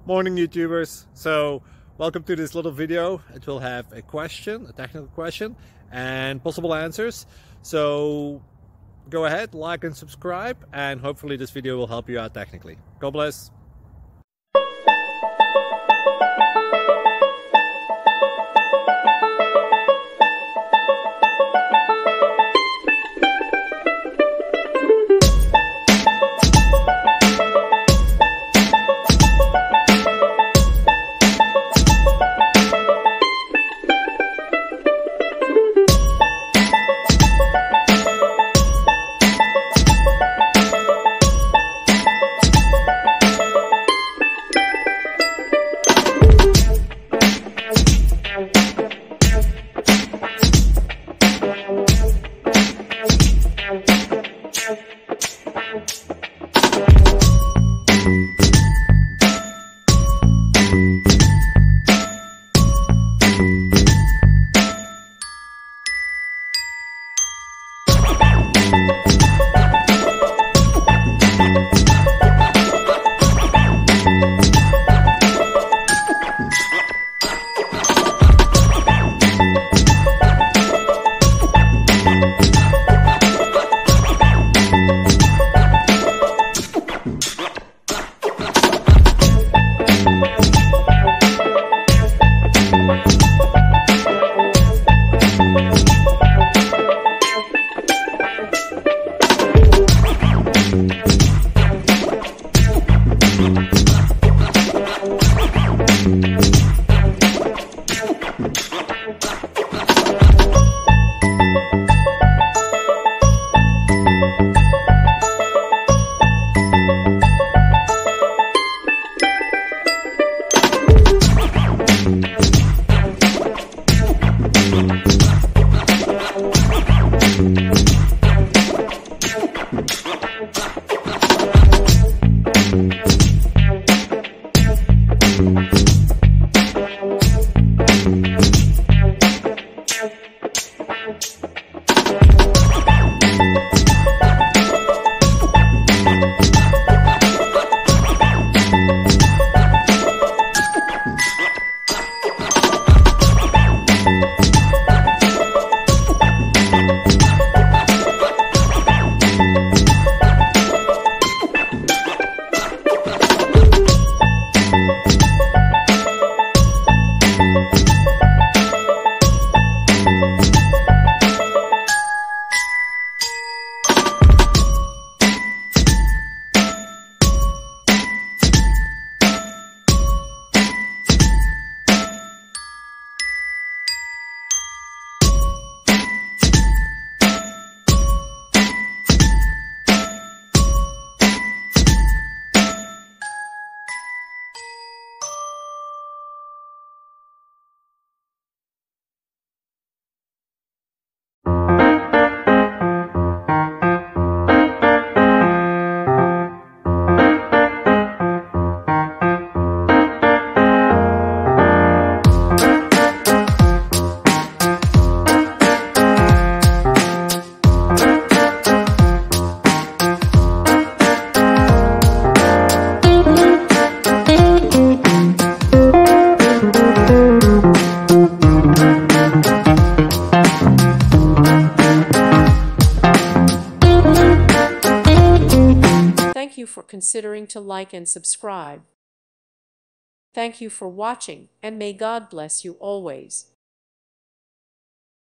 Morning YouTubers. So welcome to this little video. It will have a question, a technical question, and possible answers. So go ahead, like and subscribe, and hopefully this video will help you out technically. God bless. Thank you for considering to like and subscribe. Thank you for watching, and may God bless you always.